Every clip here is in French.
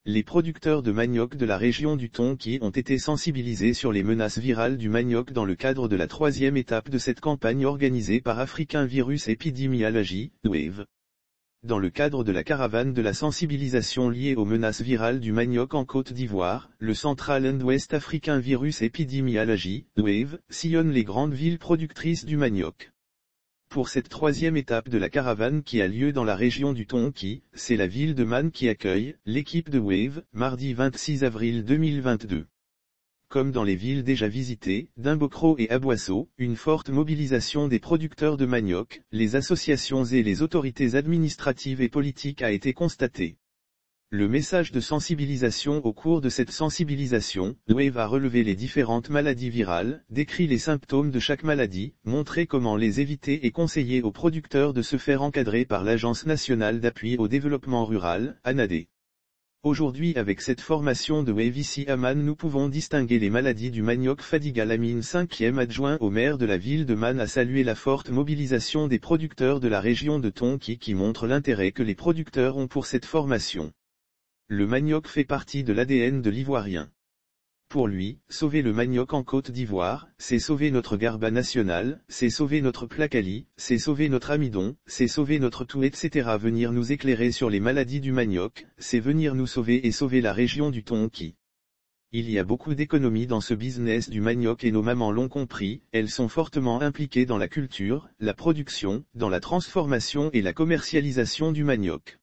Les producteurs de manioc de la région du Tonki ont été sensibilisés sur les menaces virales du manioc dans le cadre de la troisième étape de cette campagne organisée par African Virus Epidemiology, WAVE. Dans le cadre de la caravane de la sensibilisation liée aux menaces virales du manioc en Côte d'Ivoire, le Central and West African Virus Epidemiology, WAVE, sillonne les grandes villes productrices du manioc. Pour cette troisième étape de la caravane qui a lieu dans la région du Tonki, c'est la ville de Man qui accueille l'équipe de WAVE, mardi 26 avril 2022. Comme dans les villes déjà visitées, d'Imbokro et Aboissau, une forte mobilisation des producteurs de manioc, les associations et les autorités administratives et politiques a été constatée. Le message de sensibilisation au cours de cette sensibilisation, WAVE a relevé les différentes maladies virales, décrit les symptômes de chaque maladie, montré comment les éviter et conseillé aux producteurs de se faire encadrer par l'Agence nationale d'appui au développement rural, ANADE. Aujourd'hui avec cette formation de WAVE ici à Man nous pouvons distinguer les maladies du manioc. Fadiga Lamine 5e adjoint au maire de la ville de Man a salué la forte mobilisation des producteurs de la région de Tonki qui montre l'intérêt que les producteurs ont pour cette formation. Le manioc fait partie de l'ADN de l'Ivoirien. Pour lui, sauver le manioc en Côte d'Ivoire, c'est sauver notre garba national, c'est sauver notre placali, c'est sauver notre amidon, c'est sauver notre tout etc. Venir nous éclairer sur les maladies du manioc, c'est venir nous sauver et sauver la région du Tonki. Il y a beaucoup d'économies dans ce business du manioc et nos mamans l'ont compris, elles sont fortement impliquées dans la culture, la production, dans la transformation et la commercialisation du manioc.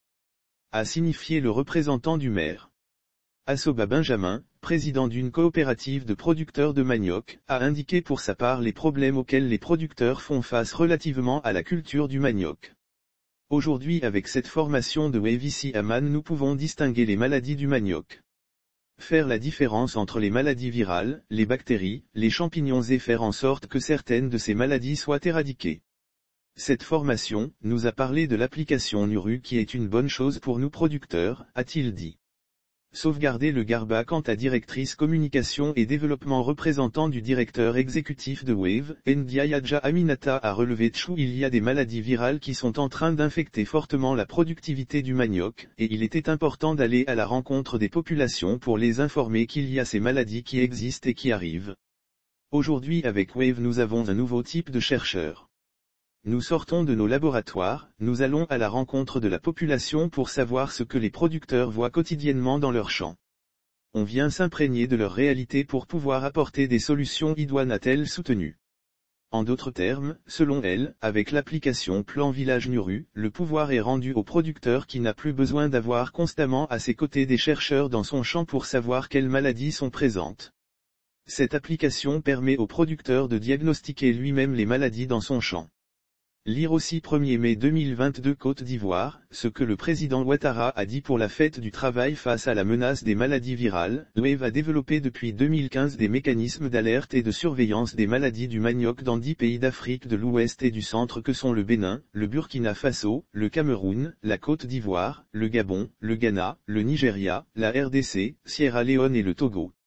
A signifié le représentant du maire. Assoba Benjamin, président d'une coopérative de producteurs de manioc, a indiqué pour sa part les problèmes auxquels les producteurs font face relativement à la culture du manioc. Aujourd'hui avec cette formation de WAVE ici à Man nous pouvons distinguer les maladies du manioc. Faire la différence entre les maladies virales, les bactéries, les champignons et faire en sorte que certaines de ces maladies soient éradiquées. Cette formation nous a parlé de l'application Nuru qui est une bonne chose pour nous producteurs, a-t-il dit. Sauvegarder le garba. Quant à directrice communication et développement représentant du directeur exécutif de WAVE, Ndiayaja Aminata a relevé Tchou il y a des maladies virales qui sont en train d'infecter fortement la productivité du manioc, et il était important d'aller à la rencontre des populations pour les informer qu'il y a ces maladies qui existent et qui arrivent. Aujourd'hui avec WAVE nous avons un nouveau type de chercheurs. Nous sortons de nos laboratoires, nous allons à la rencontre de la population pour savoir ce que les producteurs voient quotidiennement dans leurs champs. On vient s'imprégner de leur réalité pour pouvoir apporter des solutions idoines, a-t-elle soutenu. En d'autres termes, selon elle, avec l'application Plan Village Nuru, le pouvoir est rendu au producteur qui n'a plus besoin d'avoir constamment à ses côtés des chercheurs dans son champ pour savoir quelles maladies sont présentes. Cette application permet au producteur de diagnostiquer lui-même les maladies dans son champ. Lire aussi 1er mai 2022 Côte d'Ivoire, ce que le président Ouattara a dit pour la fête du travail face à la menace des maladies virales. WAVE a développé depuis 2015 des mécanismes d'alerte et de surveillance des maladies du manioc dans 10 pays d'Afrique de l'Ouest et du Centre que sont le Bénin, le Burkina Faso, le Cameroun, la Côte d'Ivoire, le Gabon, le Ghana, le Nigeria, la RDC, Sierra Leone et le Togo.